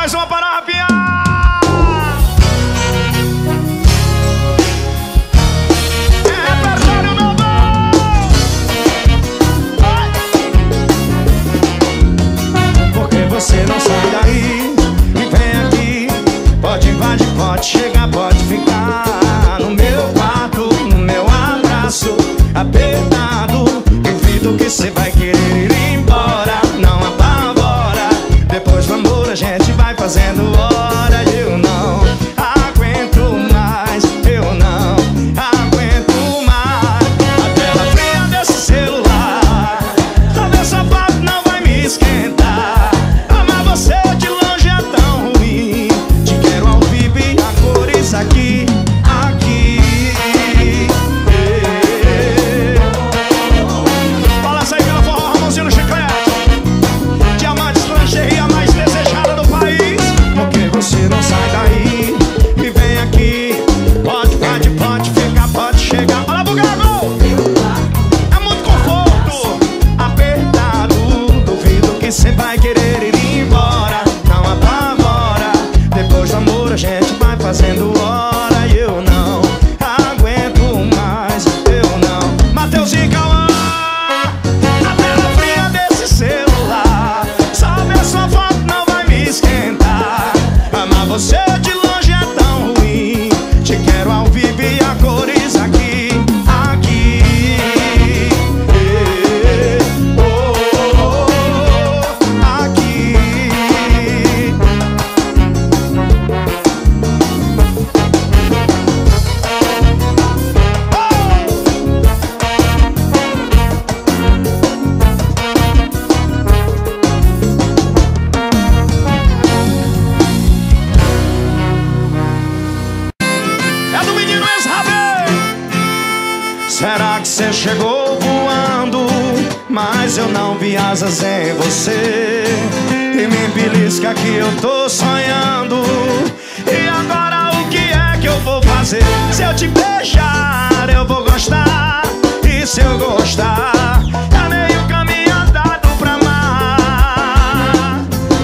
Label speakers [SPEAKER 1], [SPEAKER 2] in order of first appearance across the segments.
[SPEAKER 1] mais uma para arrepiar. É repertório novo. Porque você não sai daí e vem aqui. Pode invadir, pode chegar, pode ficar no meu quarto, no meu abraço apertado. Duvido que você vai querer ir embora. Não apavora. Depois do amor a gente vai fazendo hora. Eu não aguento mais. Eu não aguento mais. A tela fria desse celular. Talvez essa foto não vai me esquentar. Amar você de longe é tão ruim. Te quero ao vivo e a cores aqui. Balança aí pela forró, mãozinha no chiclete. Diamante, lingerie mais desejada do país. Porque você não sai daí e vem aqui. Pode ficar, pode chegar. Olha pro Gago! É muito conforto, apertado. Duvido que você vai querer ir embora. Não apavora. Depois do amor a gente vai fazendo hora. E eu não aguento mais. Eu não. Mateus e Cauã. A tela fria desse celular. Só ver sua foto não vai me esquentar. Amar você de longe é tão ruim. Te quero ao vivo e a cores aqui. Aqui. Aqui. É do menino Israel. Será que você chegou voando? Mas eu não vi asas em você. E me belisca que eu tô sonhando. E agora o que é que eu vou fazer? Se eu te beijar eu vou gostar. E se eu gostar é meio caminho andado pra amar.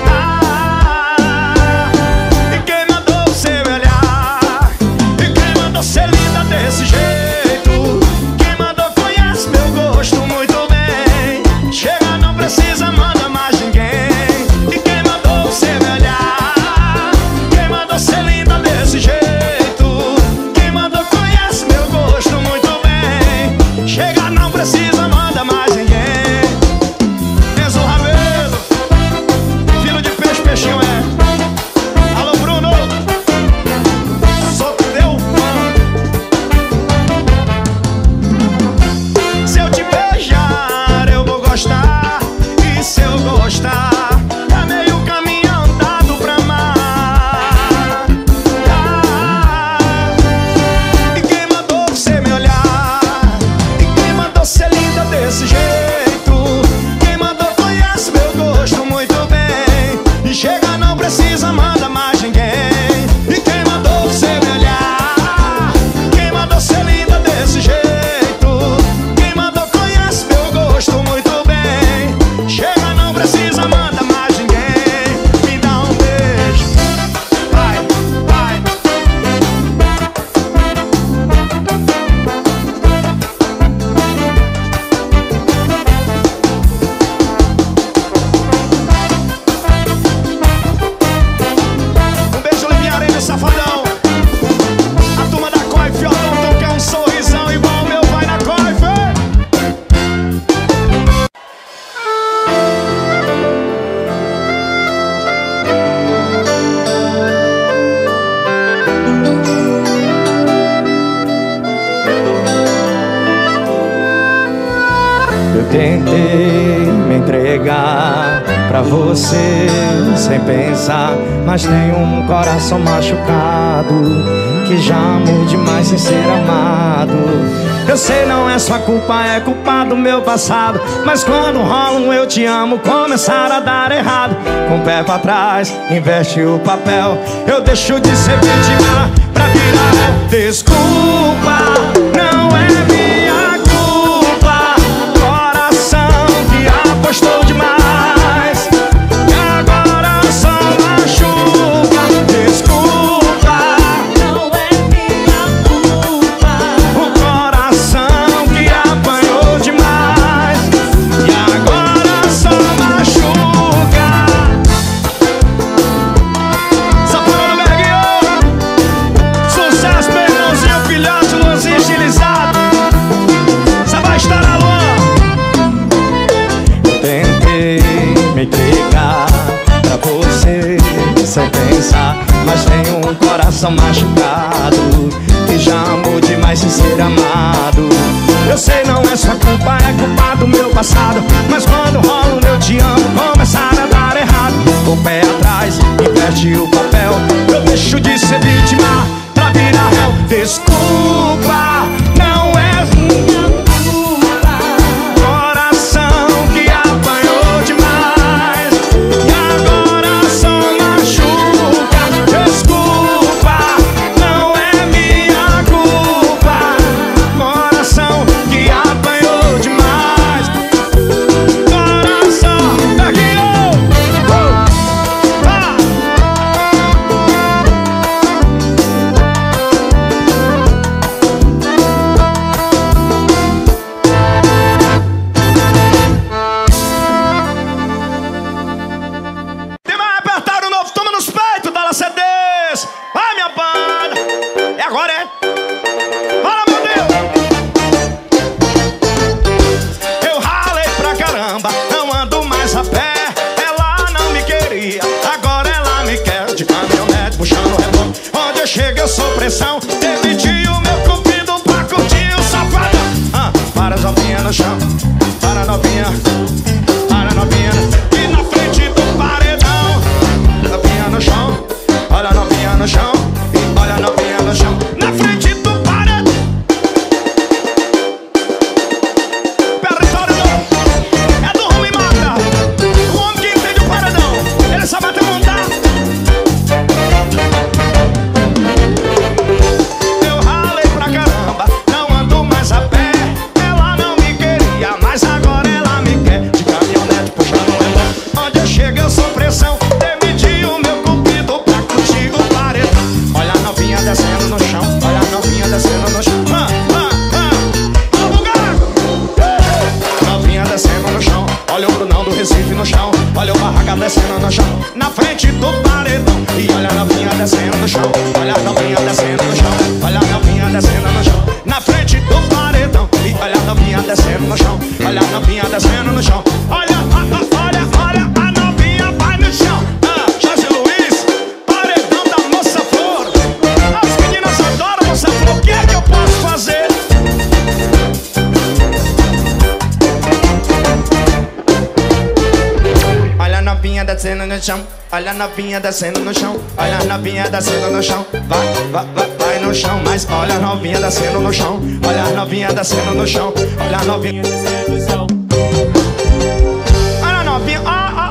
[SPEAKER 1] E quem mandou você olhar? E quem mandou ser linda desse jeito? Quem mandou conhece meu gosto muito bem. Chega, não precisa, manda mais ninguém. E quem mandou você me olhar? Quem mandou ser linda desse jeito? Quem mandou conhece meu gosto muito bem. Chega, não precisa, manda mais ninguém. Enzo Rabelo, filho de peixe, peixinho é. Alô, Bruno. Só deu. Se eu te beijar eu vou gostar. E se eu gostar é meio caminho andado pra amar. E quem mandou você me olhar? E quem mandou ser linda desse jeito? Quem mandou conhece meu gosto muito bem. E chega, não precisa, manda mais ninguém. E quem mandou você me olhar? Quem mandou ser linda desse jeito? Quem mandou conhece meu gosto muito bem. Chega, não precisa, manda mais ninguém. Me dá um beijo. Vai, vai. Um beijo, Livinha Arena, safadão. A turma da Coife, ó, não quer um sorrisão igual o meu vai na Coife. Eu tentei me entregar pra você sem pensar, mas tenho um coração machucado que já amou demais sem ser amado. Eu sei, não é sua culpa, é culpa do meu passado. Mas quando rola um eu te amo, começar a dar errado. Com o pé pra trás, inverte o papel. Eu deixo de ser vítima pra virar. Desculpa, não é minha culpa. Coração que apostou demais e agora só machuca. você sem pensar, mas tenho um coração machucado e já amou demais sem ser amado. Eu sei, não é sua culpa, é culpa do meu passado, mas quando rola um eu te amo, começa a dar errado. O pé atrás, inverte o papel, eu deixo de ser vítima pra virar réu. Desculpa, não é minha culpa, coração que apanhou demais e agora só machuca. Desculpa, não é minha culpa, coração que apanhou demais. Coração daqui, agora é. Fala, meu Deus! Eu ralei pra caramba, não ando mais a pé. Ela não me queria, agora ela me quer. De caminhonete, puxando o relógio. Onde eu chego eu sou pressão. Demiti o meu cupido pra curtir o safadão. Para as novinhas no chão, para a novinha, para a novinha. E na frente do paredão, novinha no chão, olha a novinha no chão. Olha a novinha no chão, na frente do paredão. Território é do homem mata. O homem que entende o paredão, ele só vai te montar. Eu ralei pra caramba, não ando mais a pé. Ela não me queria, mas agora ela me quer. De caminhonete puxando o relógio. Onde eu chego eu sou pressão. Demiti o meu cupido pra curtir o paredão. Olha a novinha descendo no chão, olha a novinha descendo no chão. Novinha descendo no chão, olha o Brunão do Recife no chão, olha o Barraca descendo no chão, na frente do paredão. E olha a novinha descendo no chão, olha a novinha descendo no chão, olha a novinha descendo no chão, na frente do paredão. E olha a novinha descendo no chão, olha a novinha descendo no chão. Olha a novinha vai no chão. Jorge Luiz, paredão da Moça Flor. As meninas adoram Moça Flor, o que é que eu posso fazer? Olha a novinha descendo no chão, olha a novinha descendo no chão, olha a novinha descendo no chão. Vai no chão, mas olha a novinha descendo no chão, olha a novinha descendo no chão, olha a novinha descendo no chão. Olha a novinha,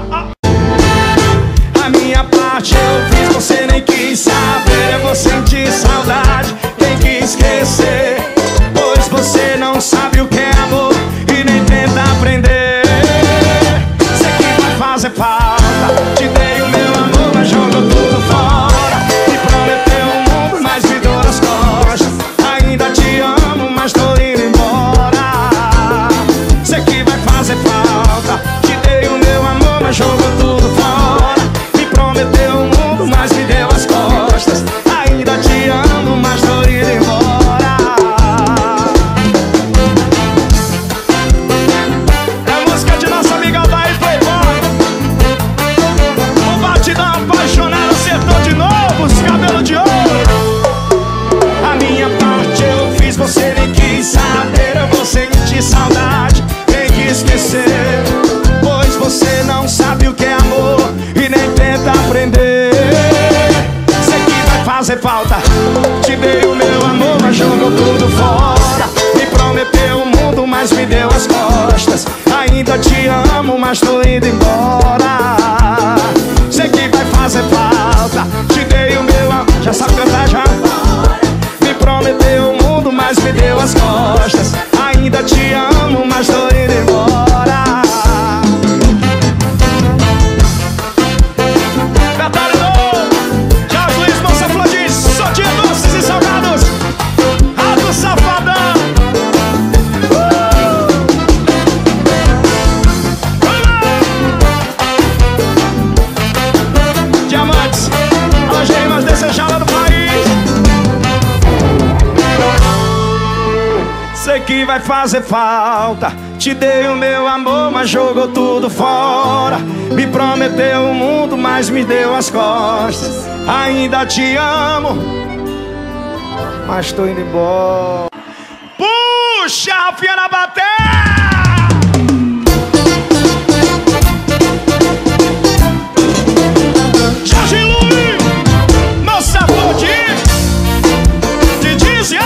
[SPEAKER 1] a minha parte eu fiz, você nem quis saber. Eu vou sentir saudade, tem que esquecer, pois você não sabe o que é amor e nem tenta aprender. Sei que vai fazer falta, te dei o meu amor, mas jogou tudo fora. Me prometeu o mundo, mas me deu as costas. Ainda te amo, mas tô indo embora. Sei que vai fazer falta, te dei o meu amor, mas jogou tudo fora. Me prometeu o mundo, mas me deu as costas. Ainda te amo, mas tô indo embora. É a música de nossa amiga Daí Playboy. O batidão apaixonado acertou de novo os cabelos de ouro. A minha parte eu fiz, você nem quis saber. Eu vou sentir saudade, tem que esquecer, pois você não sabe o que é amor e nem tenta aprender. Sei que vai fazer falta, te dei o meu amor, mas jogou tudo fora. Me prometeu o mundo, mas me deu as costas. Ainda te amo, mas tô indo embora. Sei que vai fazer falta, te dei o meu amor. Já sabe cantar já? Me prometeu o mundo, mas me deu as costas. Ainda te amo, mas tô indo embora. Jorge Luiz, Moça Flor diz: só tinha doces e salgados. Rato Safadão. Diamantes, a gema mais desejada do país. Sei que vai fazer falta, Te dei o meu amor, mas jogou tudo fora. Me prometeu o mundo, mas me deu as costas. Ainda te amo, mas tô indo embora. Puxa, Rafinha na bateria! Jorge Luiz, meu sabor de dizia.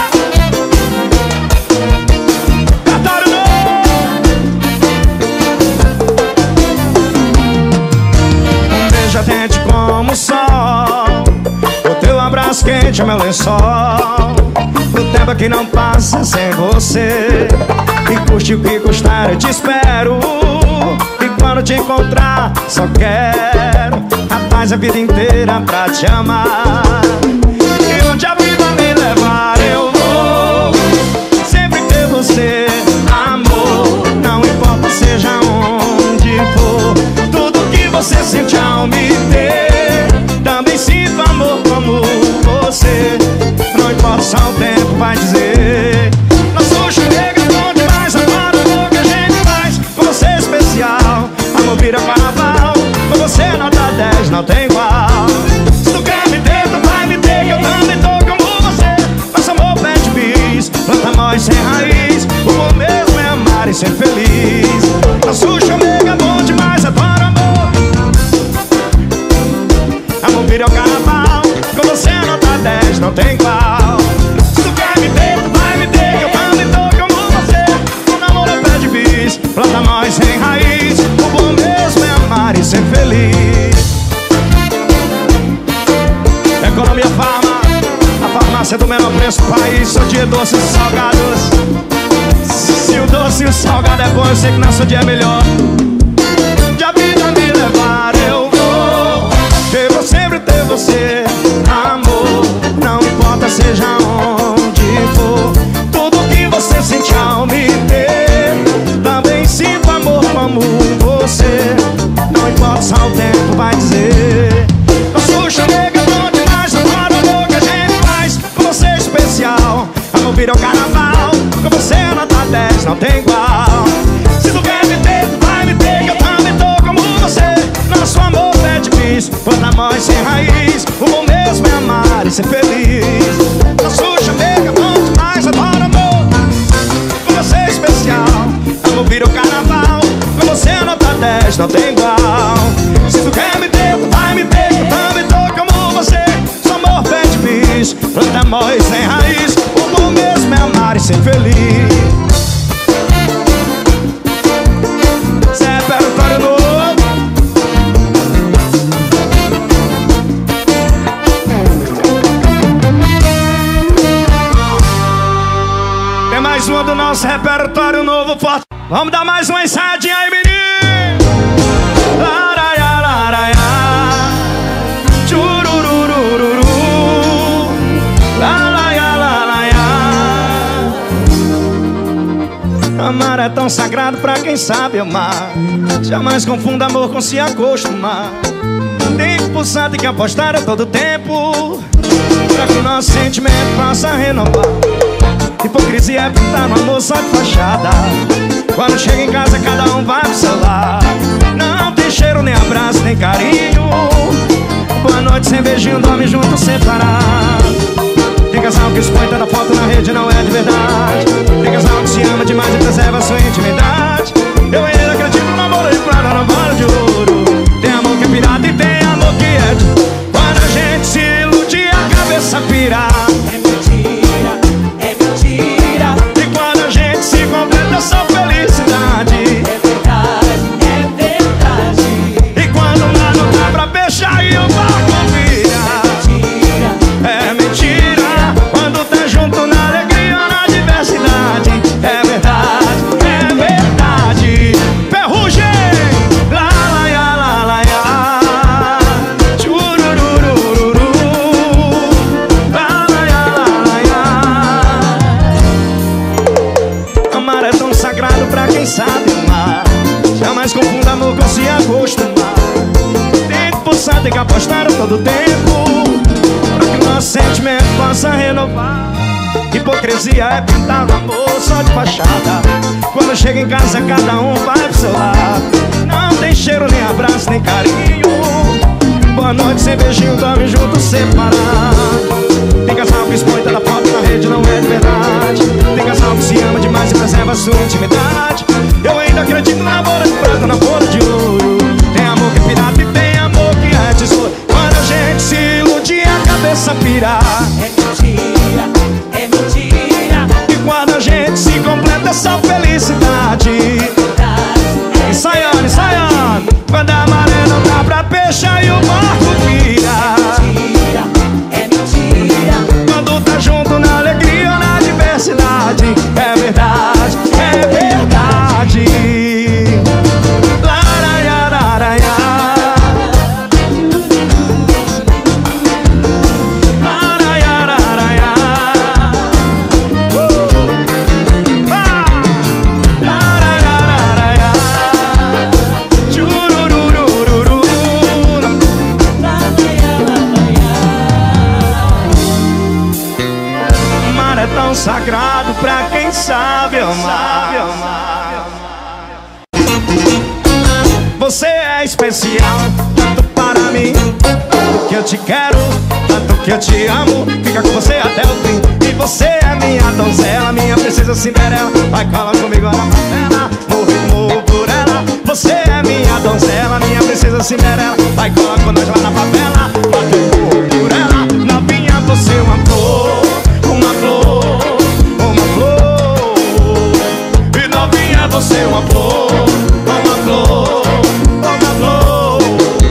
[SPEAKER 1] Ardente como o sol, o teu abraço quente é meu lençol. O tempo que não passa sem você, e custe o que custar eu te espero. E quando te encontrar só quero a paz a vida inteira pra te amar. E onde a vida me levar eu vou sempre ter você, amor. Não importa seja onde for, tudo que você sente ao me ter, também sinto amor como você. Não importa só o tempo vai dizer. Nosso chega bom demais, agora o que a gente faz com você é especial. Amor vira carnaval, com você nota 10 não tem igual. Se tu quer me ter, tu vai me ter, que eu também tô como você. Nosso amor pede bis, planta móis sem raiz. O bom mesmo é amar e ser feliz. Nosso chega bom demais, adoro amor. Amor vira o carnaval, com você nota 10 não tem igual. Se tu quer me ter, tu vai me ter, que eu também tô como você. O namoro pede bis, planta móis sem raiz. O bom mesmo é amar e ser feliz. Economia Farma, a farmácia do menor preço do país. Só dia doces e salgados. Se o doce e o salgado é bom, eu sei que nosso dia é melhor. De a vida me levar eu vou, eu vou sempre ter você, amor. Não importa seja onde for, tudo que você sente ao me ter, também sinto amor como você. Não importa só o tempo vai dizer. Nosso chega bom demais, adoro o amor que a gente faz com você é especial. Amor vira o carnaval, com você nota 10 não tem igual. Se tu quer me ter, tu vai me ter, que eu também tô como você. Nosso amor pede bis, planta móis sem raiz. O bom mesmo é amar e ser feliz. Nosso chega bom demais, adoro amor, com você é especial. Amor vira o carnaval, com você nota 10 não tem igual. Se tu quer me ter, tu vai me ter, que eu também tô como você. Nosso amor pede bis, planta móis sem raiz. O bom mesmo é amar e ser feliz. Zé Repertório Novo. Tem mais uma do nosso repertório novo forte. Vamos dar mais uma ensaiadinha aí, menino. Laraiá, laraiá, churururururu. Laraiá, laraiá. Amar é tão sagrado pra quem sabe amar. Jamais confunda amor com se acostumar. Tem que pulsar, tem que apostar a todo tempo, pra que o nosso sentimento possa renovar. Hipocrisia é pintar no amor só de fachada. Quando chega em casa cada um vai pro seu lado. Não tem cheiro, nem abraço, nem carinho. Boa noite sem beijinho, dorme junto separado. Tem casal que expõe toda foto na rede, não é de verdade. Tem casal que se ama demais e preserva a sua intimidade. Eu ainda acredito no amor de prata, no bola de ouro. Tem amor que é pirata e tem amor que é de... Quando a gente se ilude a cabeça pira. É mentira, é mentira. E quando a gente se completa só felicidade. É verdade, é verdade. E quando lá não dá pra fechar e o barco vira. É mentira, quando tá junto na alegria ou na diversidade. É verdade, é verdade. Ferrugem, lá, lá, lá, lá, lá, lá. Churururururu. Lá, lá, lá, lá, lá. Amar é tão sagrado pra quem sabe amar. Jamais confunda amor com se acostumar. Tem que pulsar, tem que apostar a todo tempo, pra que o nosso sentimento possa renovar. Hipocrisia é pintar o amor só de fachada. Quando chega em casa cada um vai pro seu lado. Não tem cheiro, nem abraço, nem carinho. Boa noite, sem beijinho, dorme junto, separado. Tem casal que expõe toda foto na rede, não é de verdade. Tem casal que se ama demais e preserva a sua intimidade. Eu ainda acredito no namoro de prata, namoro de ouro. Tem amor que é pirata e tem amor que é tesouro. Quando a gente se ilude a cabeça pira.
[SPEAKER 2] É mentira, é mentira.
[SPEAKER 1] E quando a gente se completa essa felicidade. Ensaiando, ensaiando. Quando a maré não dá pra peixe e o barco vira.
[SPEAKER 2] É mentira.
[SPEAKER 1] Quando tá junto na alegria ou na diversidade. É verdade, é verdade. Laraiararaia. Laraiararaia. Laraiararaia. Churururururu. O mar é tão sagrado pra quem sabe amar. Você é especial, tanto para mim. Tanto que eu te quero, tanto que eu te amo. Fica com você até o fim. E você é minha donzela, minha princesa Cinderela. Vai, cola comigo na favela, morro por ela. Você é minha donzela, minha princesa Cinderela. Vai, cola com nós lá na favela, morro por ela. Novinha, você é uma flor, uma flor, uma flor. E novinha, você é uma flor, uma flor, uma flor.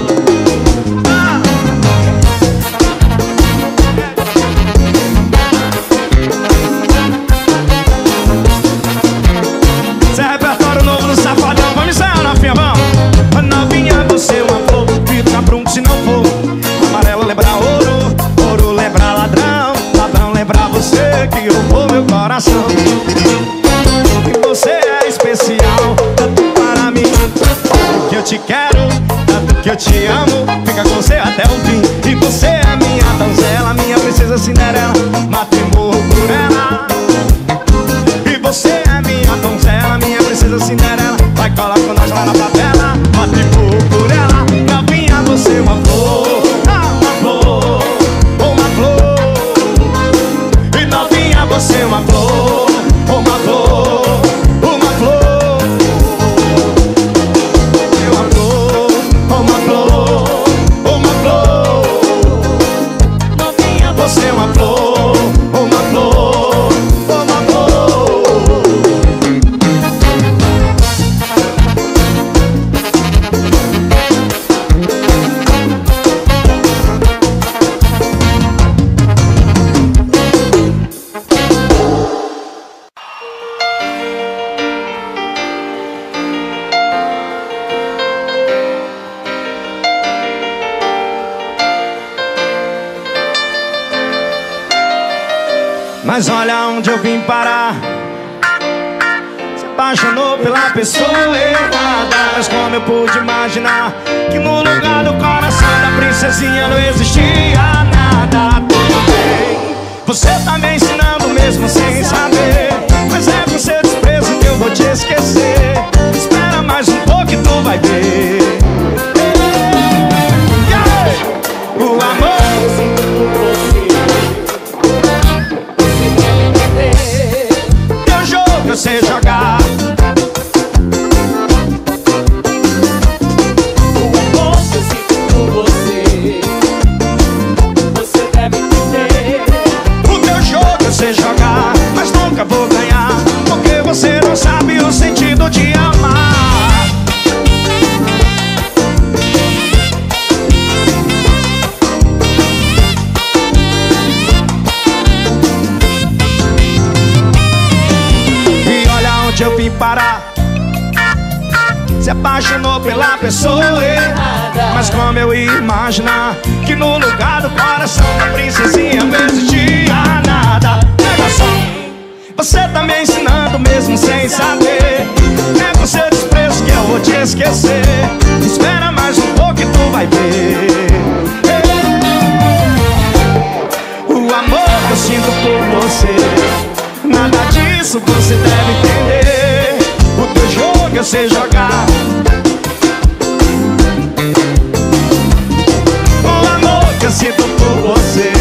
[SPEAKER 1] Isso é repertório novo do Safadão. Vamos ensaiar, novinha, vamos. Novinha, você é uma flor, fica brunco se não for. Amarelo lembra ouro, ouro lembra ladrão, ladrão lembra você que roubou meu coração. E você é especial, tanto para mim. Tanto que eu te quero, tanto que eu te amo. Fica com você até o fim. E você é minha donzela, minha princesa Cinderela. Mato e morro por ela. E você é minha donzela, minha princesa Cinderela. Vai, colar com nós lá na favela, mato e morro por ela. Novinha, você é uma flor, uma flor, uma flor. E novinha, você é uma flor, uma flor, uma flor. Uma flor, uma flor, uma flor. Novinha, você é uma flor, uma flor, uma flor. Mas olha onde eu vim parar. Se apaixonou pela pessoa errada. Mas como eu pude imaginar que no lugar do coração da princesinha não existia nada. Tudo bem, você tá me ensinando mesmo sem saber. Mas é com seu desprezo que eu vou te esquecer. Espera mais um pouco e tu vai ver. O amor eu sei jogar.
[SPEAKER 2] O amor que eu sinto por você, você deve entender.
[SPEAKER 1] O teu jogo eu sei jogar, mas nunca vou ganhar, porque você não sabe o sentido de amar. E olha onde eu vim parar. Se apaixonou pela pessoa errada. Mas como eu ia imaginar que no lugar do coração da princesinha não existia nada. Pega só, você tá me ensinando mesmo sem saber. É com seu desprezo que eu vou te esquecer. Espera mais um pouco e tu vai ver. O amor que eu sinto por você. você jogar. O amor que eu sinto por você.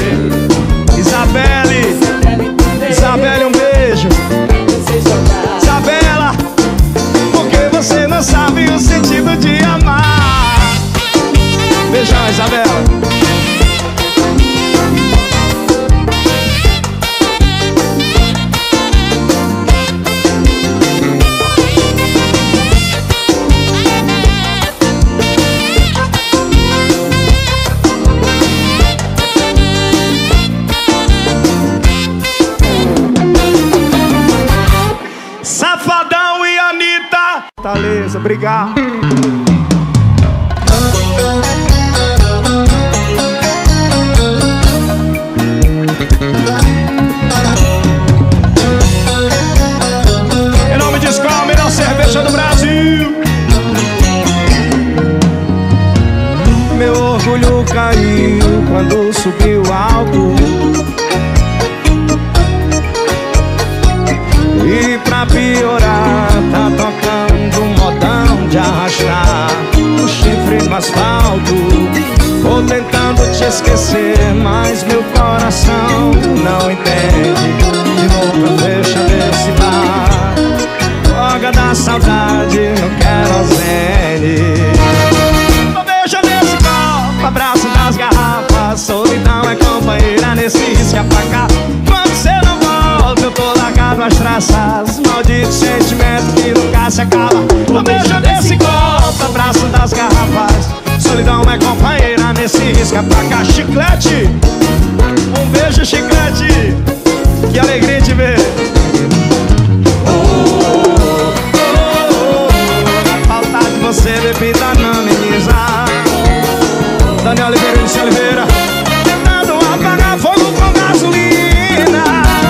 [SPEAKER 1] Isabelle, um beijo. Isabela, porque você não sabe o sentido de amar. Beijão, Isabela. Safadão e Anitta. Beleza, obrigado. Em nome de Skol, melhor cerveja do Brasil. Meu orgulho caiu quando subiu alto. E pra piorar, tá tocando um modão de arrastar o chifre no asfalto. Vou tentando te esquecer, mas meu coração não entende. De novo deixa desse bar, droga da saudade no querosene. Não deixa desse copo, abraço das garrafas. Solidão é companheira nesse risca pra cá. Quando cê não volta, eu tô largado as traças. Maldito sentimento que nunca se acaba. Um beijo desse copo, abraço das garrafas. Solidão é companheira nesse risca pra cá. Chiclete, um beijo, Chiclete. Que alegria de ver. Falta de você, bebida não ameniza. Daniel Oliveira e Luciano Oliveira tentando apagar fogo com gasolina.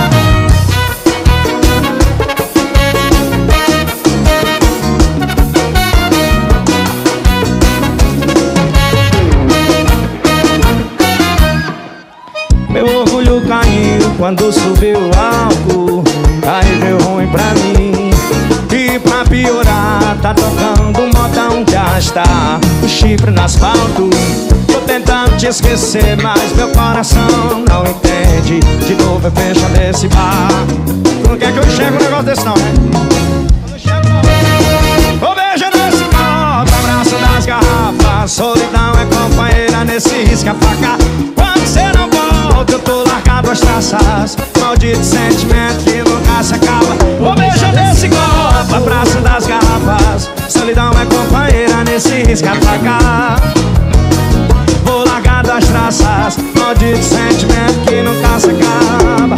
[SPEAKER 1] Meu orgulho caiu quando subiu o álcool. Aí deu ruim pra mim. E pra piorar, tá tocando um modão de arrastar o chifre no asfalto. Tô tentando te esquecer, mas meu coração não entende. De novo eu fecho desse bar. Tu não quer que eu enxergue um negócio desse não, né? Eu não enxergo não. O beijo nesse copo, abraço das garrafas. Solidão é companheira nesse risca pra cá. Quando cê não volta, eu tô largado as traças. Maldito sentimento que nunca se acaba. O beijo desse copo, abraço das garrafas. Solidão é companheira nesse risca pra cá. Vou largar das traças. Maldito sentimento que nunca se acaba.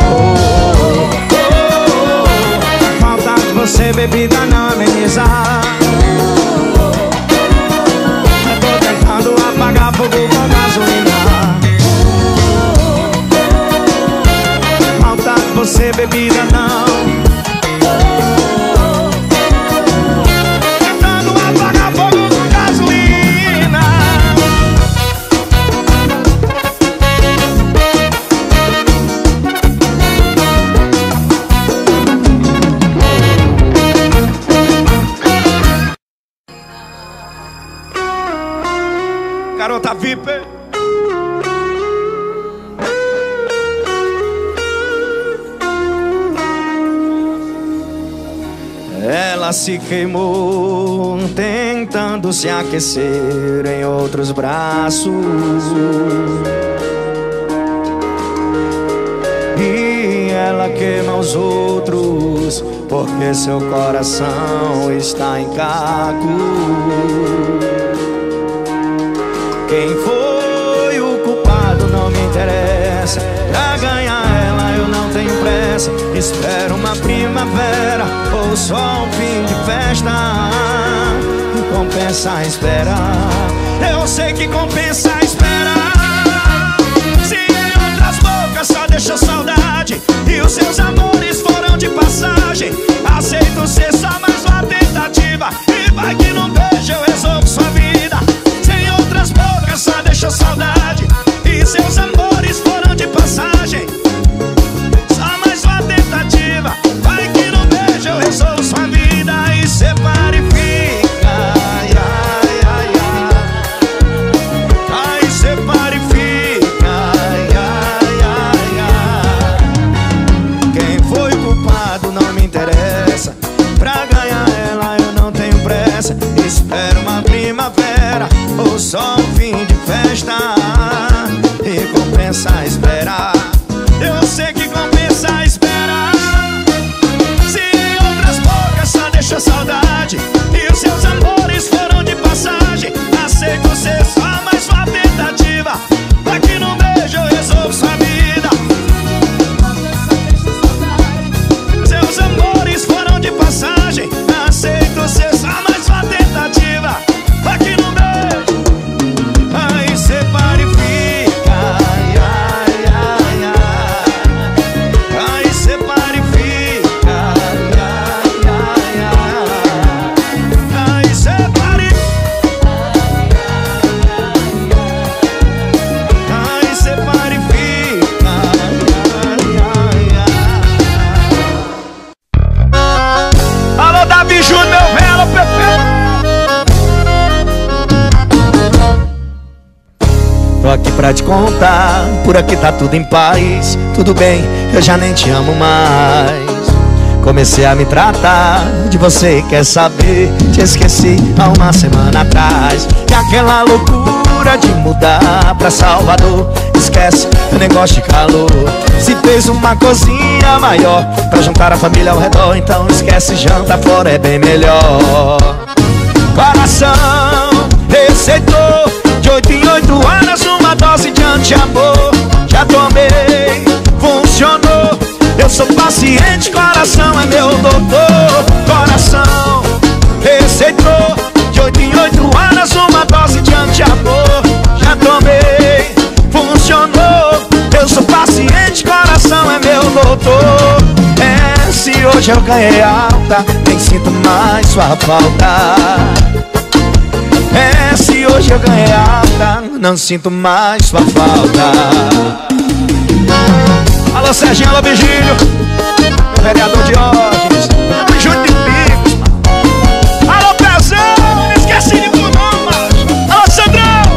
[SPEAKER 1] Falta de você, bebida não ameniza. Eu tô tentando apagar fogo com gasolina. Falta de você, bebida não. Tentando apagar fogo com gasolina. Garota VIP. Ela se queimou tentando se aquecer em outros braços. E ela queima os outros porque seu coração está em caco. Quem foi o culpado não me interessa. Pra ganhar ela eu não tenho pressa. Espero uma primavera ou só um fim de festa. Compensa esperar. Eu sei que compensa esperar. Se em outras bocas só deixou saudade e os seus amores foram de passagem, aceito ser só mais uma tentativa. E vai que num beijo eu resolvo sua vida. Se em outras bocas só deixou saudade e seus amores foram de passagem, só mais uma tentativa. Vai que num beijo eu resolvo sua vida. E separe pra te contar, por aqui tá tudo em paz. Tudo bem, eu já nem te amo mais. Comecei a me tratar de você, quer saber? Te esqueci há uma semana atrás. E aquela loucura de mudar pra Salvador, esquece, eu nem gosto de calor. Se fez uma cozinha maior pra juntar a família ao redor, então esquece, janta fora é bem melhor. Coração receitou de 8 em 8 horas uma dose de anti-amor. Já tomei, funcionou. Eu sou paciente, coração é meu doutor. Coração receitou de 8 em 8 horas uma dose de anti-amor. Já tomei, funcionou. Eu sou paciente, coração é meu doutor. É, se hoje eu ganhei alta, nem sinto mais sua falta. É, se hoje eu ganhei alta, não sinto mais sua falta. Alô Serginho, alô Virgílio, meu vereador de Diógenes, tamo junto de Picos. Alô Pezão, não esquece de mim não, macho. Alô Sandrão.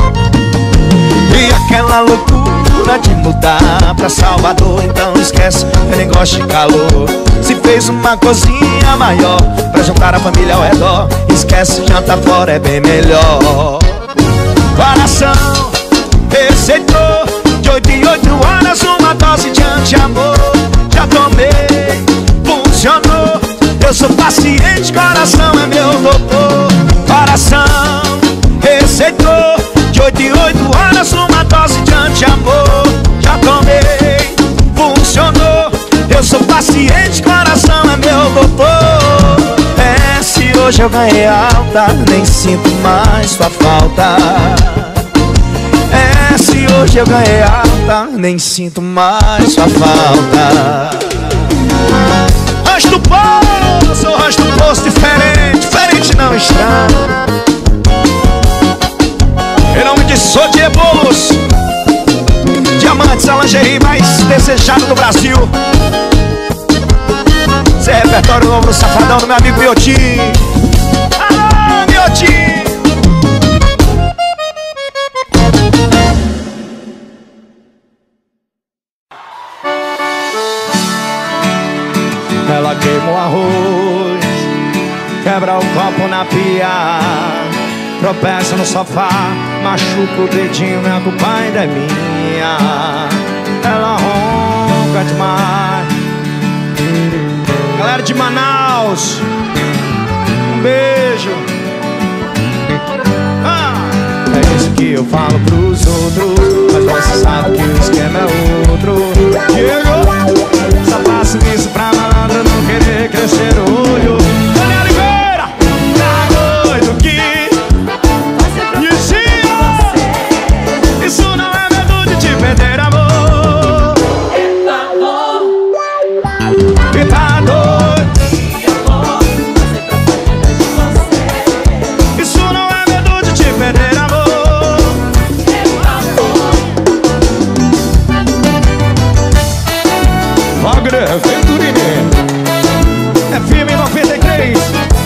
[SPEAKER 1] E aquela loucura de mudar pra Salvador, então esquece, eu nem gosto de calor. Se fez uma cozinha maior pra juntar a família ao redor, esquece, janta fora é bem melhor. Coração receitou de 8 em 8 horas uma dose de anti-amor. Já tomei, funcionou. Eu sou paciente, coração é meu doutor. Coração receitou de 8 em 8 horas uma dose de anti-amor. Já tomei, funcionou. Eu sou paciente, coração é meu doutor. É, se hoje eu ganhei alta, nem sinto mais sua falta. É, se hoje eu ganhei alta, nem sinto mais sua falta. Rancho do Poço, sou Rancho do Poço diferente, diferente não estranho. Em nome de Sodier Bolos, diamantes, a lingerie mais desejada do Brasil. Esse é repertório novo do Safadão do meu amigo Miotinho. Alô, Miotinho. Ela queima o arroz, quebra o copo na pia, tropeça no sofá, machuca o dedinho, minha culpa ainda é minha. Ela ronca demais. Galera de Manaus, um beijo. É isso que eu falo pros outros, mas você sabe que o esquema é outro. Diego, só faço isso pra malandro não querer crescer o olho. Daniel Oliveira, tá doido que isso não é medo de te perder, amor. E tá doido. Isso não é medo de te perder, amor. Wagner Venturini, FM 93,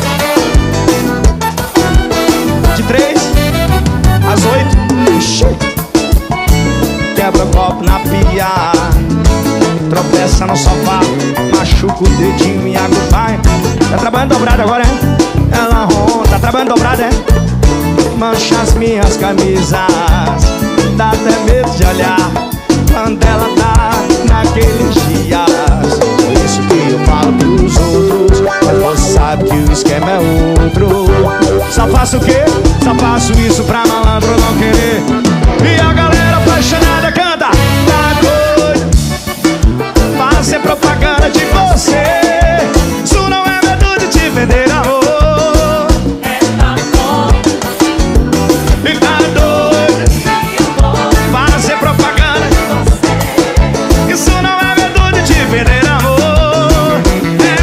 [SPEAKER 1] de 3 às 8. Ixi. Quebra o copo na pia, tropeça no sofá, machuca o dedinho e água vai. Tá trabalhando dobrado agora, hein? Ela ronca, tá trabalhando dobrado, hein? Mancha as minhas camisas, dá até medo de olhar quando ela tá naqueles dias. Por isso que eu falo pros outros, mas você sabe que o esquema é outro. Só faço o quê? Só faço isso pra malandro não querer. E a galera apaixonada canta, tá doido, fazer propaganda de você. Isso não é medo de te vender, amor. E tá doido, fazer propaganda. Isso não é medo de te vender, amor. É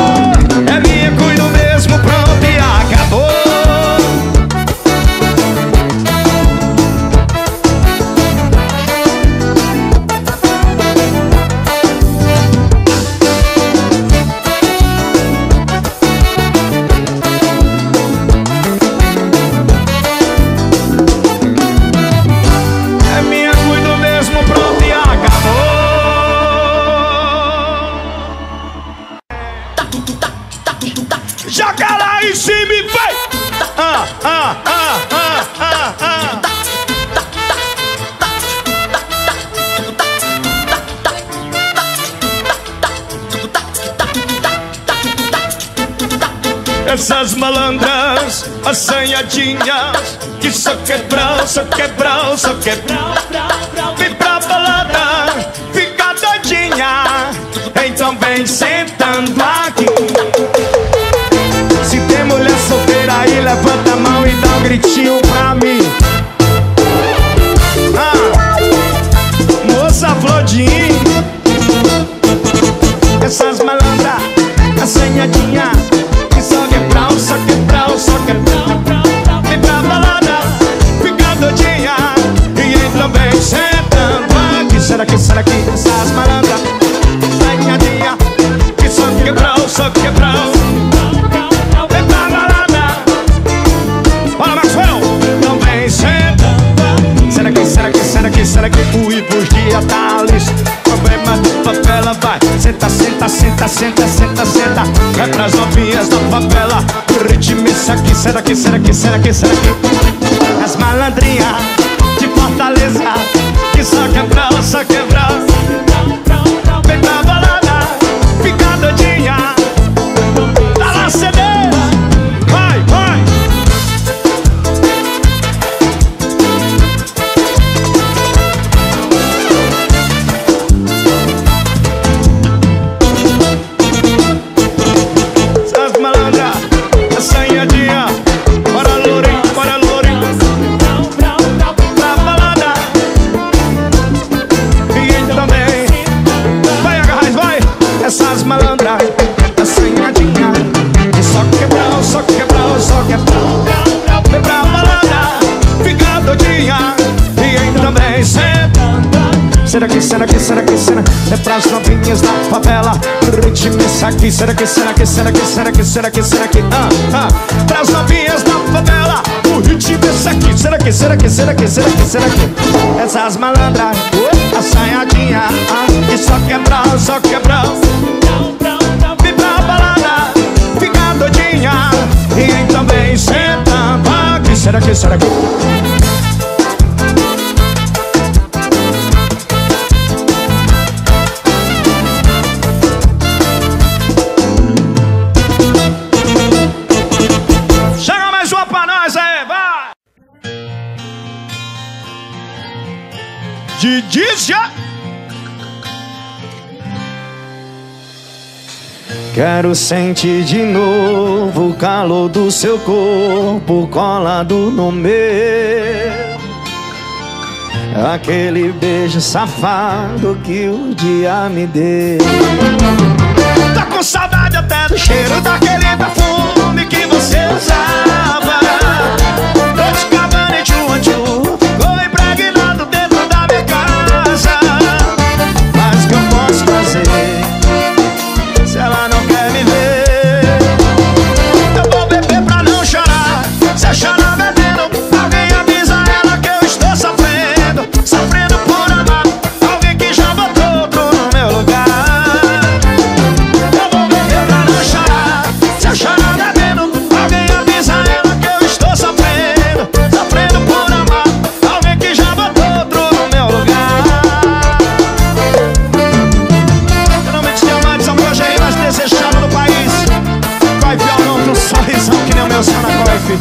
[SPEAKER 1] favor, é minha, cuido mesmo, pronto e acabou. Essas malandras assanhadinhas que só quebrão, só quebrão, só quebrão. Vem pra balada, fica doidinha, então vem sentando aqui. Se tem mulher solteira aí, levanta a mão e dá um gritinho pra mim. Moça Flodinha. Essas malandras assanhadinha que só quebrão, só quebrão, só quebrão. Vem pra balada, fica doidinha, e então vem sentando aqui. Será que, será que essas malandras assanhadinha que só quebrão, só quebrão. Vem pra balada, bora Maxwell, então vem sentando. Será que, será que, será que, será que o Ibus dia tá listo? Problema de favela, vai. Senta, senta, senta, senta, senta, senta. Vai pras novinhas da favela. O ritmo isso aqui, será que, será que, será que, será que? As malandrinhas de Fortaleza que só quebrão, só quebrão. Vem pra balada, fica doidinha, tá lá CD. Vai, vai. Essas malandras assanhadinha que só quebrão, só quebrão, só quebrão. Vem pra balada, fica doidinha, e então vem sentando. Será que, será que, será que, será? É pras novinhas da favela. O ritmo isso aqui, será que, será que, será que, será que, será que, será que? Pras novinhas da favela. O ritmo isso aqui, será que, será que, será que, será que, será que? Essas malandras assanhadinha que só quebrão, só quebrão. Vem pra balada, fica doidinha, e então vem sentando aqui. Será que, será que? Chega mais uma pra nós aí, vai! Didi já! Quero sentir de novo o calor do seu corpo colado no meu. Aquele beijo safado que o dia me deu. Tá com saudade até do cheiro daquele perfume que você usava. Dolce Gabbana e Chuanchu ficou impregnado dentro da minha casa. Mas o que eu posso fazer se ela não quer me ver? Eu vou beber pra não chorar. Se eu chorar bebendo, alguém avisa ela que eu estou sofrendo. Sofrendo por amar alguém que já botou outro no meu lugar. Eu vou beber pra não chorar. Se eu chorar bebendo, alguém avisa ela que eu estou sofrendo. Sofrendo por amar alguém que já botou outro no meu lugar. Finalmente diamantes são hoje aí mais desejado no país. Coife é o nome do sorrisão que nem o meu som na Coife.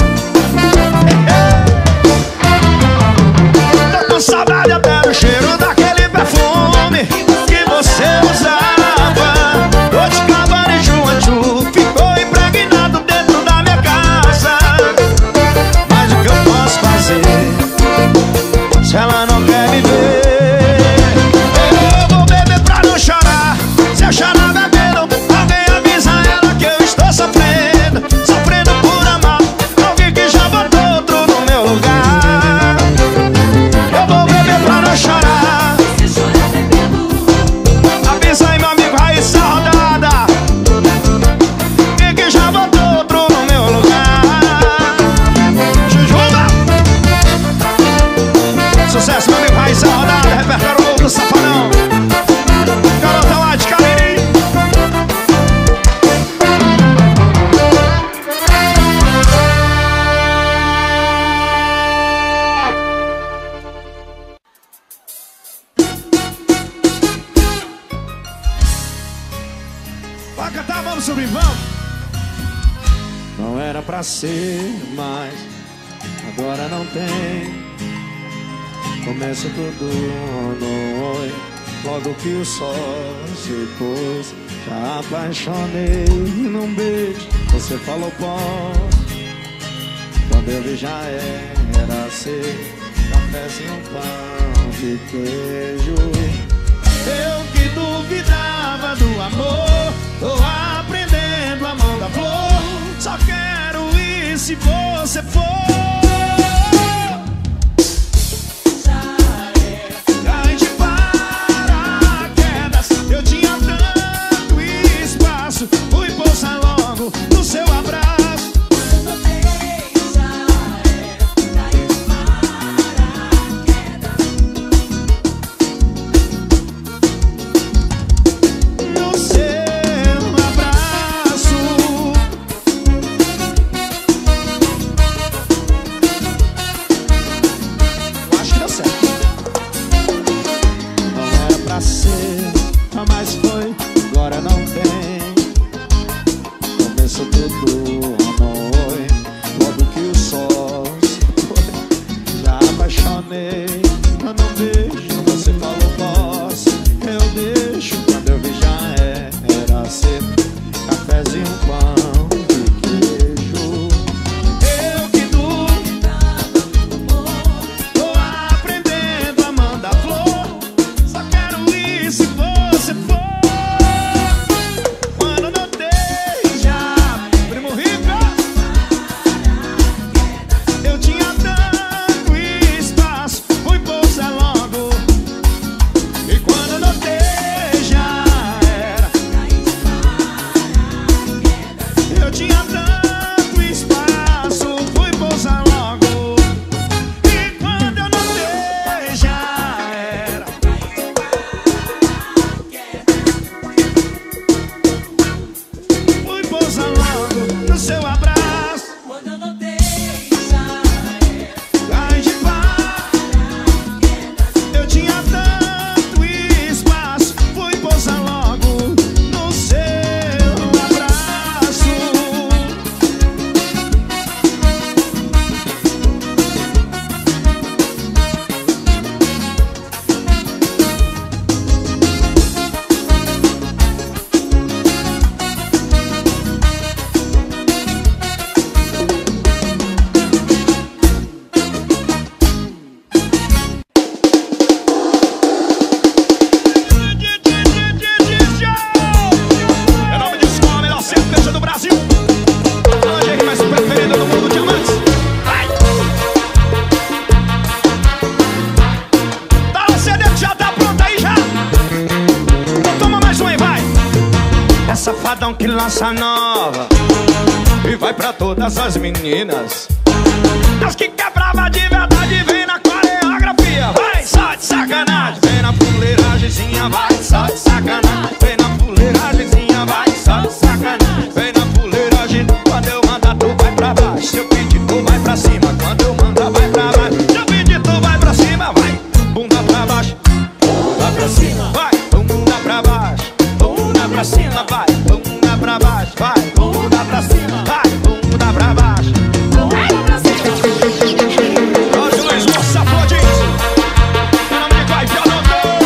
[SPEAKER 1] Tô com saudade até do cheiro daquele perfume que você usava. Dolce Gabbana e Chuanchu ficou impregnado dentro da minha casa. Mas o que eu posso fazer se ela não quer me ver? Eu vou beber pra não chorar. Se eu chorar bebendo, alguém avisa ela que eu estou sofrendo. Sofrendo por amar alguém que já botou outro no meu lugar. Eu vou beber pra não chorar. Avisa aí meu amigo Raíssa Rodada que já botou outro no meu lugar. Jujuba! Sucesso meu amigo Raíssa Rodada, repertório novo do Safadão. Garota lá de Cariri. Vai cantar, vamos subir, vamos. Não era pra ser, mas agora não tem. Começa tudo no oi. Logo que o sol se pôs, já apaixonei num beijo. Você falou posso. Quando eu vi já era ser cafezinho, pão de queijo. Eu que duvidava do amor, tô aprendendo a mão da flor. Só quero ir se você for. Cai de paraquedas, eu tinha tanto espaço. Fui pousar logo no seu abraço. Mas foi, agora não tem. Começou tudo a noite. Logo que o sol se foi, já apaixonei. Eu não beijo, você falou posso. Eu deixo, quando eu vi já era ser cafezinho, pão de queijo. Eu que duvidava do amor, tô aprendendo a mandar flor. Só quero ir se for. Quando não tem já, primo rico, eu tinha tanto espaço, fui pousar logo. E quando não tem já era, eu tinha tanto espaço, fui pousar logo. E quando eu não tem já era, logo no seu abraço. Quando eu não deixa, cai de paraquedas, eu tinha tanto espaço, fui pousar logo no seu abraço. Safadão que lança nova e vai pra todas as meninas. As que quebrava de verdade vem na coreografia. Vai só de sacanagem, vem na fuleiragemzinha. Vai só de sacanagem, vem na fuleiragemzinha. Vai só de sacanagem, vem na fuleiragem. Quando eu mandar tu vai pra baixo, se eu pedir tu vai pra cima. Quando eu mandar vai pra baixo, se eu pedir tu vai pra cima. Vai, bunda pra baixo, bunda pra cima. Vai, bunda pra baixo, bunda pra cima. Vai, bunda pra baixo, vai, bunda pra cima. Vai, bunda pra baixo, bunda pra cima. Hoje Luiz Moça Flodins, meu nome de vai, Pianotão.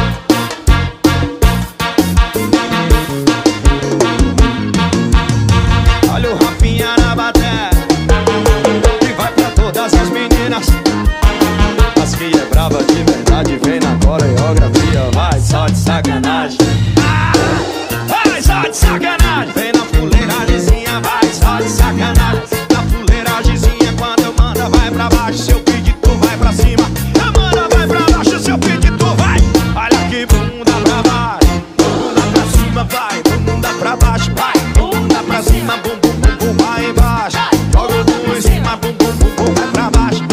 [SPEAKER 1] Olha o Rafinha na bateria e vai pra todas as meninas. As que é brava de verdade vem na coreografia. Vai só de sacanagem, vai só de sacanagem, vem na fuleiragemzinha. Vai só de sacanagem, na fuleiragemzinha. Quando eu mando vai pra baixo, se eu pedir tu vai pra cima. Eu mando vai pra baixo, se eu pedir tu vai. Olha aqui, bunda pra baixo, bunda pra cima. Vai, bunda pra baixo, vai, bunda pra cima. Bum, bum, bum, bum, vai embaixo. Joga o bumbum em cima, bum, bum, bum, bum, vai pra baixo.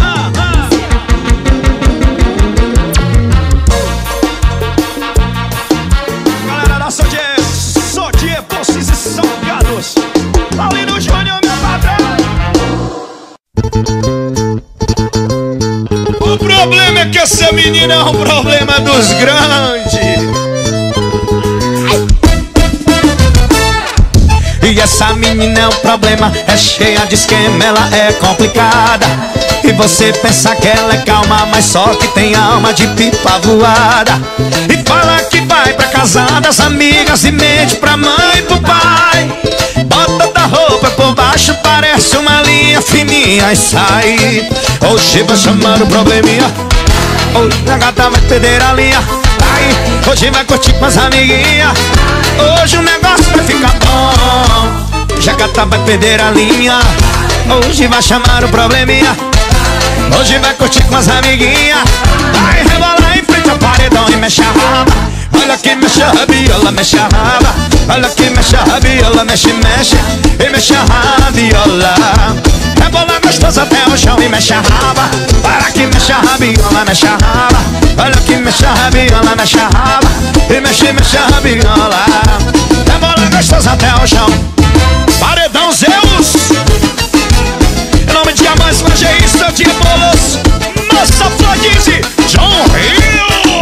[SPEAKER 1] Galera da Sodier, Doces e Salgados, Paulino Júnior, meu patrão. O problema é que essa menina é um problema dos grandes. E essa menina é um problema, é cheia de esquema, ela é complicada. E você pensa que ela é calma, mas só que tem alma de pipa voada. E fala que vai pra casa das amigas e mente pra mãe e pro pai. Bota da roupa por baixo, parece uma linha fininha e sai. Hoje vai chamar o probleminha, hoje a gata vai perder a linha. Ai, hoje vai curtir com as amiguinhas, hoje o negócio vai ficar bom. Hoje a gata vai perder a linha, hoje vai chamar o probleminha, hoje vai curtir com as amiguinhas. Vai rebolar em frente ao paredão e mexe a raba. Olha que mexe a rabiola, mexe a raba. Olha que mexe a rabiola, mexe, mexe. E mexe a rabiola. Rebola gostoso até o chão e mexe a raba. Para que mexe a rabiola, mexe a raba. Olha que mexe a rabiola, mexe a raba. E mexe, mexe a rabiola. Rebola gostoso até o chão. Paredão Zeus. Em nome de Amães, Manjei, seu dia bolos. Nossa Flodize, John Rio.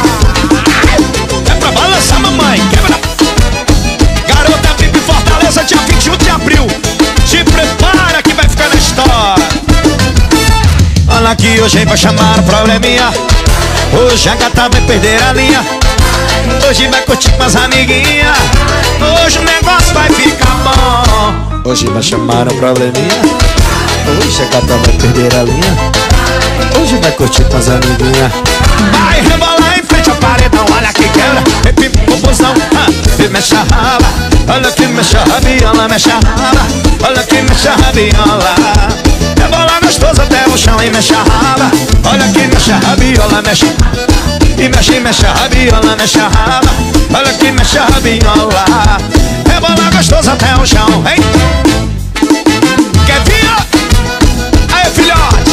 [SPEAKER 1] É pra balançar, mamãe, quebra. Garota Pipe Fortaleza, dia 21 de abril. Te prepara que vai ficar na história. Olha que hoje vai chamar o probleminha, hoje a gata vai perder a linha, hoje vai curtir com as amiguinhas, hoje o negócio vai ficar bom. Hoje vai chamar o probleminha, hoje a gata vai perder a linha, hoje vai curtir com as amiguinhas. Vai rebolar em frente ao paredão, olha que quebra, e pipa o buzão, e mexe a raba. Olha que mexe a rabiola, mexe a raba. Olha que mexe a rabiola. Rebola gostoso até o chão e mexe a raba. Olha que mexe a rabiola, mexe. E mexe, mexe a rabiola, mexe a raba. Olha que mexe a rabiola. Rebola gostoso até o chão, hein? Quer vir? Aí, filhote.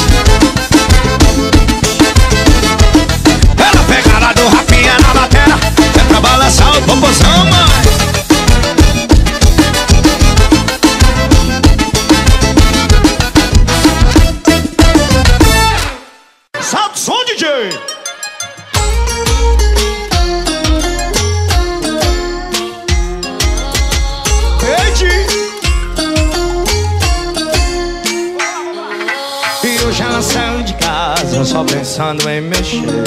[SPEAKER 1] Ela pegada do Rafinha na batera, é pra balançar o popozão, mãe. Salta o som, DJ! E hoje ela saiu de casa só pensando em mexer.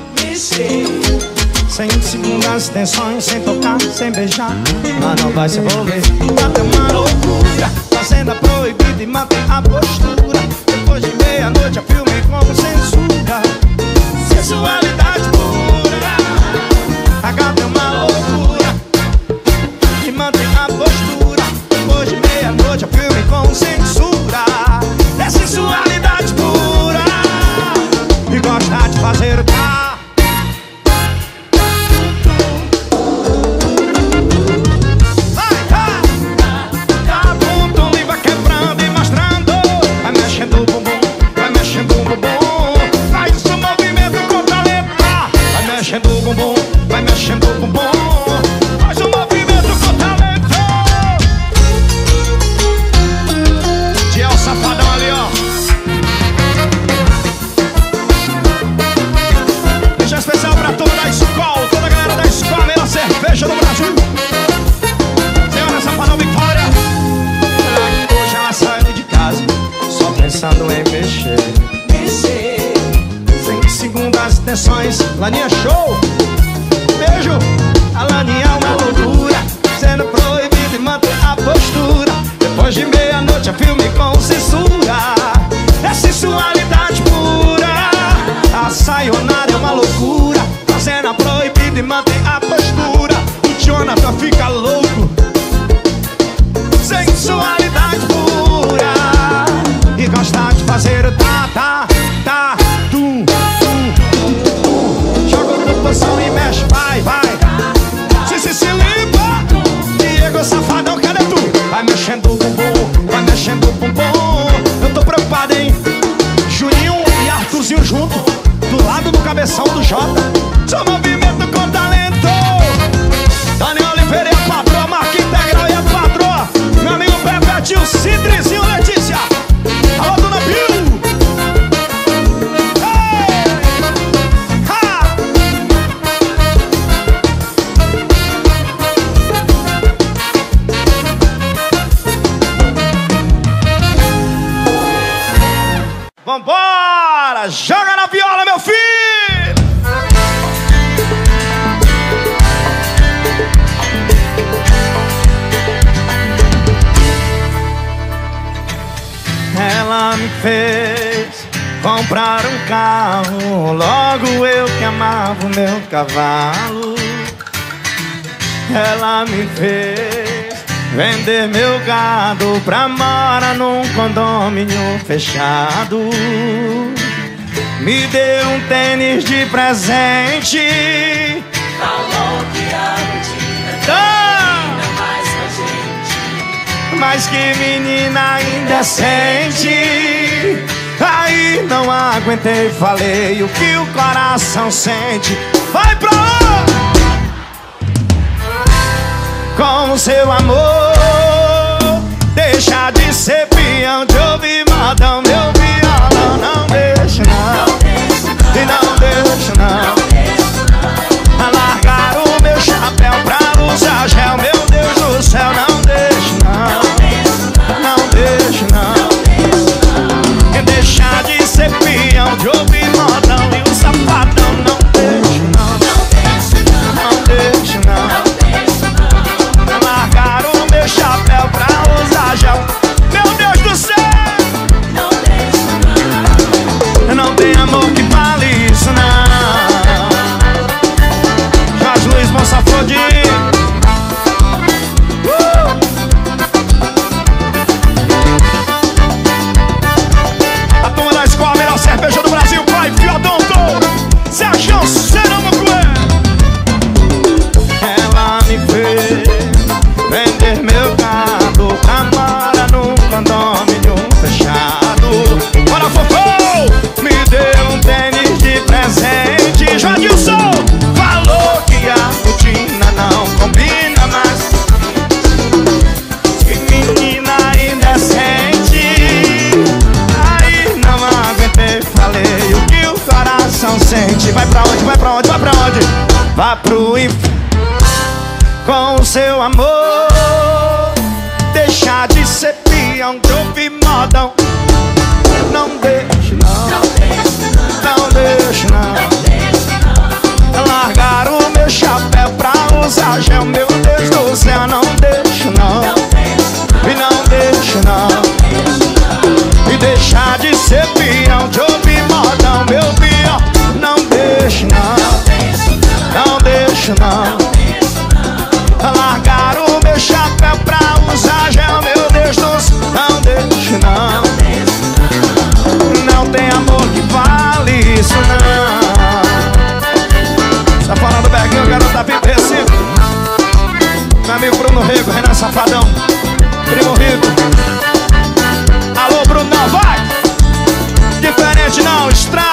[SPEAKER 1] Sem segundas tensões, sem tocar, sem beijar, mas não vai se envolver. Até uma loucura, fazenda proibida e mantém a postura. Depois de meia-noite, a filme com censura. Sensualidade pura. A gata é uma loucura e mantém a postura. Depois de meia-noite, a filme com censura. É sensualidade pura e gosta de fazer o tá. Vai mexendo o bumbum, faz um movimento com talento. Tiel Safadão ali, ó. Deixa especial pra turma da escola, toda a galera da escola, a melhor cerveja do Brasil. Senhora Safadão Vitória. Hoje ela saiu de casa só pensando em mexer. Sem segundas tensões, Laninha show. Beijo, a Laninha é uma loucura, sendo proibido e mantém a postura. Depois de meia-noite, é filme com censura. É sensualidade pura. A sayonara é uma loucura, fazendo a proibida e mantém a postura. O Jonathan fica louco. Sensualidade pura e gosta de fazer o tá, tá, tá, tum, tum, tum, tum. Joga o proporção e mexe, vai, vai. Se limpa. Diego Safadão, cadê tu? Vai mexendo o bumbum, vai mexendo o bumbum. Eu tô preocupado, hein? Juninho e Arthurzinho junto, do lado do cabeção do Jota. Só movimento com talento. Daniel Oliveira e a patroa, Marca Integral e a patroa, meu amigo Pepe, tio Cidrizinho, Letícia. Alô, dona Bill. fez comprar um carro, logo eu que amava o meu cavalo. Ela me fez vender meu gado pra morar num condomínio fechado. Me deu um tênis de presente,
[SPEAKER 2] falou que a rotina termina mais com a gente.
[SPEAKER 1] mas que menina indecente. Aí não aguentei, falei o que o coração sente. Vai pra onde? Com o seu amor, deixa de ser peão, de ouvir modão, meu violão. Não deixa não, e não deixa não. Largar o meu chapéu pra usar gel, meu Deus do céu. Não deixa não, não deixa não. E deixar de ser peão, de ouvir modão e o safadão. Não deixa não, não deixa não. Largar o meu chapéu pra usar gel, meu Deus do céu.
[SPEAKER 2] Não deixa
[SPEAKER 1] não tem amor que vale isso não. Jorge Luiz Monsafodi. A turma da escola, a melhor cerveja do Brasil, pai, Fiodonto, Sérgio Seramacué. Ela me fez vender meu gado pra morar num condomínio fechado. Bora, Fofão! Me deu um tênis de presente. Joadilson falou que a rotina não combina mais. Que menina indecente. Aí não aguentei, falei o que o coração sente. Vai pra onde, vai pra onde, vai pra onde? Vai pro inferno. Com o seu amor, deixar de ser peão, de ouvir modão. Não deixe não, não deixe não. Largar o meu chapéu pra usar gel, meu Deus do céu. Não deixe não, e não deixe não. E deixar de ser peão, de ouvir modão, meu pior. Não deixe não, não deixe não. Largar o meu chapéu pra usar gel, meu Deus do céu. Não deixe não, não tem amor que vale isso não. Tá falando Berguinho, garota VIP5. Meu amigo Bruno Rico, Renan Safadão, Primo Rico. Alô Bruno, não vai! Diferente não, estranho.